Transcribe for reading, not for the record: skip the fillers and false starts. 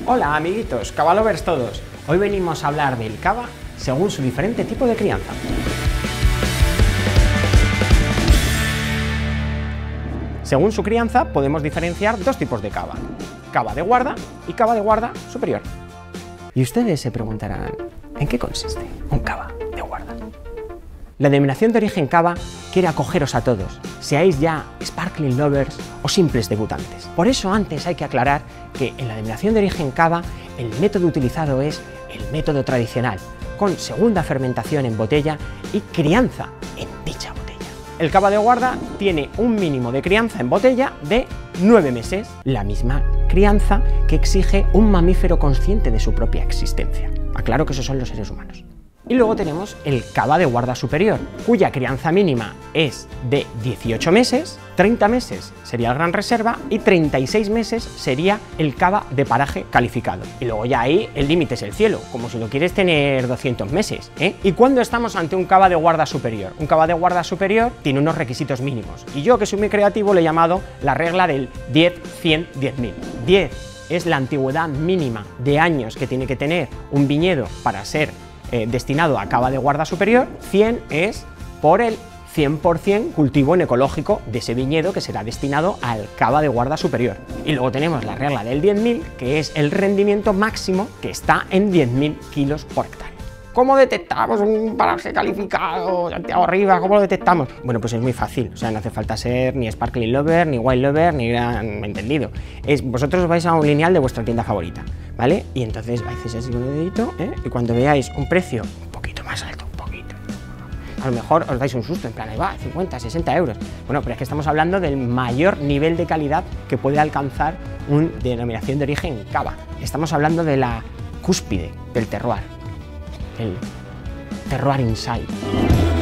Hola amiguitos, Cava Lovers todos. Hoy venimos a hablar del cava según su diferente tipo de crianza. Según su crianza podemos diferenciar dos tipos de cava: cava de guarda y cava de guarda superior. Y ustedes se preguntarán, ¿en qué consiste un cava de guarda? La denominación de origen cava quiere acogeros a todos, seáis ya sparkling lovers o simples debutantes. Por eso antes hay que aclarar que en la denominación de origen cava el método utilizado es el método tradicional, con segunda fermentación en botella y crianza en dicha botella. El cava de guarda tiene un mínimo de crianza en botella de 9 meses, la misma crianza que exige un mamífero consciente de su propia existencia. Aclaro que esos son los seres humanos. Y luego tenemos el cava de guarda superior, cuya crianza mínima es de 18 meses, 30 meses sería el gran reserva y 36 meses sería el cava de paraje calificado. Y luego ya ahí el límite es el cielo, como si lo quieres tener 200 meses, ¿eh? ¿Y cuándo estamos ante un cava de guarda superior? Un cava de guarda superior tiene unos requisitos mínimos, y yo, que soy muy creativo, le he llamado la regla del 10, 100, 10.000. 10 es la antigüedad mínima de años que tiene que tener un viñedo para ser destinado a cava de guarda superior. 100 es por el 100% cultivo en ecológico de ese viñedo que será destinado al cava de guarda superior. Y luego tenemos la regla del 10.000, que es el rendimiento máximo, que está en 10.000 kilos por hectárea. ¿Cómo detectamos un paraje calificado, Santiago Rivas? ¿Cómo lo detectamos? Bueno, pues es muy fácil, o sea, no hace falta ser ni sparkling lover, ni wild lover, ni gran entendido. Vosotros vais a un lineal de vuestra tienda favorita, ¿vale? Y entonces hacéis así con el dedito, y cuando veáis un precio un poquito más alto, a lo mejor os dais un susto, en plan, ahí va, 50, 60 euros. Bueno, pero es que estamos hablando del mayor nivel de calidad que puede alcanzar una denominación de origen cava. Estamos hablando de la cúspide del terroir. El terroir inside.